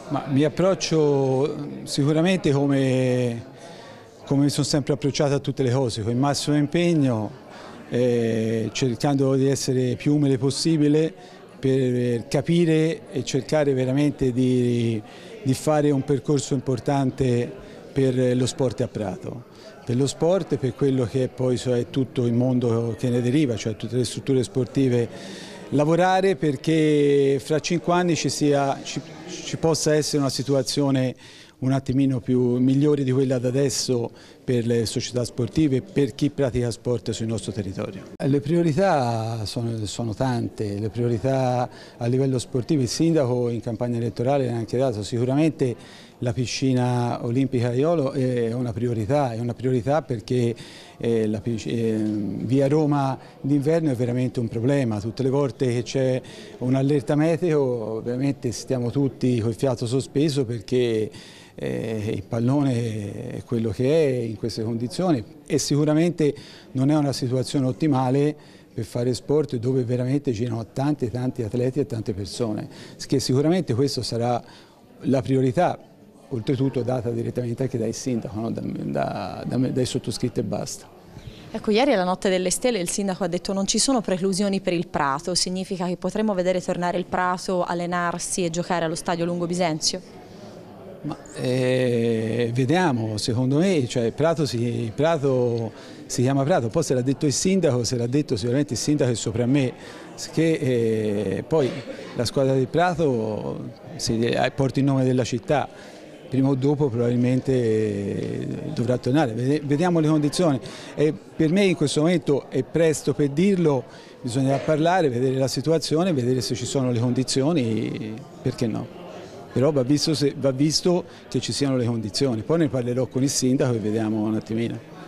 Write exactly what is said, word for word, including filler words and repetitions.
Ma mi approccio sicuramente come, come mi sono sempre approcciato a tutte le cose, con il massimo impegno, eh, cercando di essere più umile possibile per capire e cercare veramente di, di fare un percorso importante per lo sport a Prato. Per lo sport e per quello che poi è tutto il mondo che ne deriva, cioè tutte le strutture sportive. Lavorare perché fra cinque anni ci, sia, ci, ci possa essere una situazione un attimino più migliore di quella da adesso per le società sportive e per chi pratica sport sul nostro territorio. Le priorità sono, sono tante, le priorità a livello sportivo. Il sindaco in campagna elettorale ne ha anche dato, sicuramente la piscina olimpica Aiolo è una priorità, è una priorità perché eh, la, eh, via Roma d'inverno è veramente un problema. Tutte le volte che c'è un'allerta meteo ovviamente stiamo tutti col fiato sospeso perché eh, il pallone è quello che è in queste condizioni e sicuramente non è una situazione ottimale per fare sport dove veramente girano tanti tanti atleti e tante persone, che sicuramente questo sarà la priorità, oltretutto data direttamente anche dal sindaco, no? da, da, da, dai sottoscritti e basta. Ecco, ieri alla Notte delle Stelle il sindaco ha detto non ci sono preclusioni per il Prato, significa che potremo vedere tornare il Prato, allenarsi e giocare allo stadio Lungo Bisenzio? Ma, eh, vediamo, secondo me cioè, Prato, si, Prato si chiama Prato, poi se l'ha detto il sindaco, se l'ha detto sicuramente il sindaco è sopra me, che eh, poi la squadra del Prato si, porta il nome della città, prima o dopo probabilmente eh, dovrà tornare, vediamo le condizioni. E per me in questo momento è presto per dirlo, bisognerà parlare, vedere la situazione, vedere se ci sono le condizioni, perché no. Però va visto, se, va visto che ci siano le condizioni, poi ne parlerò con il sindaco e vediamo un attimino.